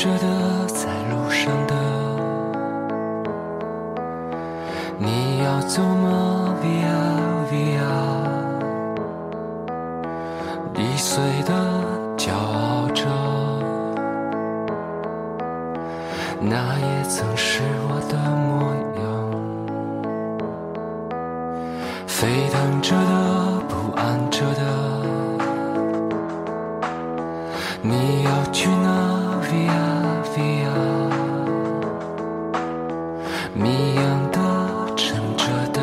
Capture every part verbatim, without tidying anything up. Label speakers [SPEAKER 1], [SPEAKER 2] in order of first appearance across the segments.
[SPEAKER 1] 着的，在路上的，你要走吗 ？Via Via， 易碎的骄傲着，那也曾是我的模样。沸腾着的，不安着的，你要去哪 ？Via Via， 谜样的，沉着的，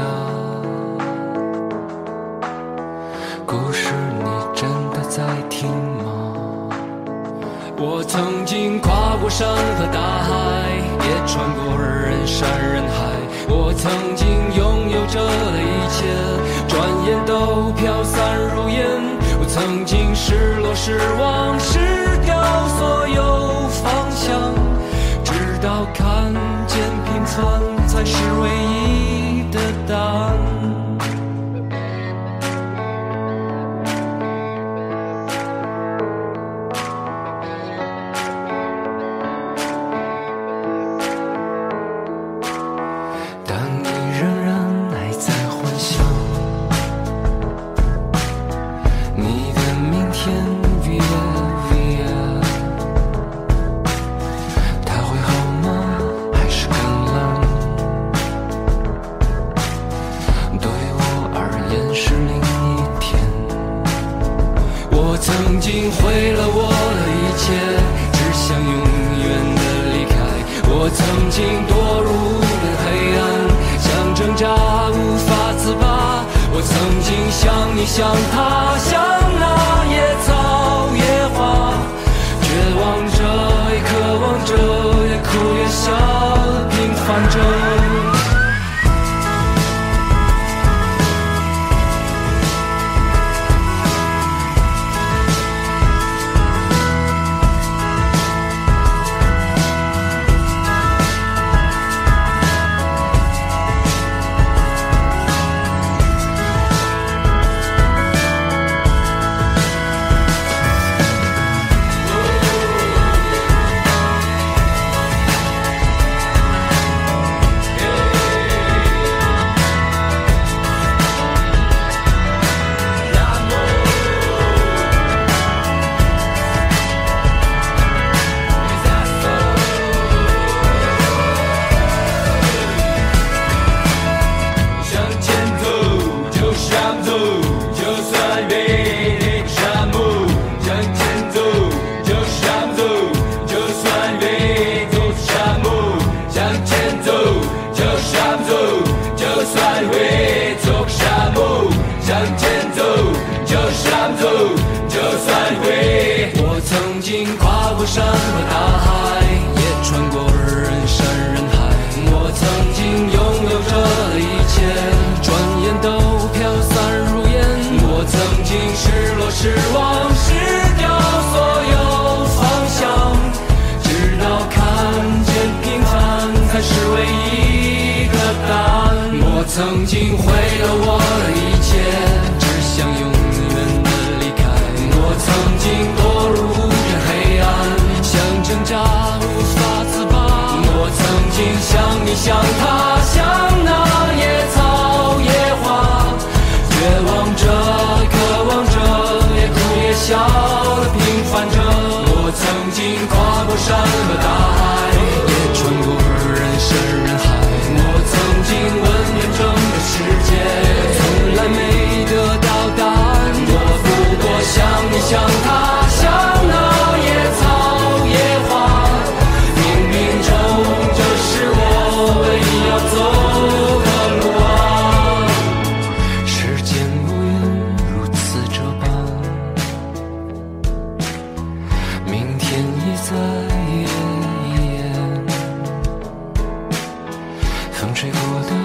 [SPEAKER 1] 故事你真的在听吗？我曾经跨过山和大海，也穿过人山人海。我曾经拥有着的一切，转眼都飘散如烟。我曾经失落失望失掉所有方向，直到看见平凡才是唯一的答案。曾经毁了我的一切，只想永远的离开。我曾经堕入了黑暗，想挣扎无法自拔。我曾经像你像他，像那野草野花，绝望着也渴望着，也哭也笑，平凡着。我曾经跨过山和大海，也穿过人山人海。我曾经拥有着的一切，转眼都飘散如烟。我曾经失落失望失掉所有方向，直到看见平凡才是唯一的答案。我曾经毁了我的一切，只想永远的离开。我曾经堕入这黑暗，想挣扎无法自拔。我曾经像你像他，像那野草野花，绝望着渴望着，也哭也笑的平凡着。我曾经跨过山和大海，也穿过人山人海。我曾经问遍整个世界，从来没得到答案。我不过像你像他，像那野草野花，冥冥中这是我唯一要走的路啊。时间无言如此这般，明天已在眼，风吹过的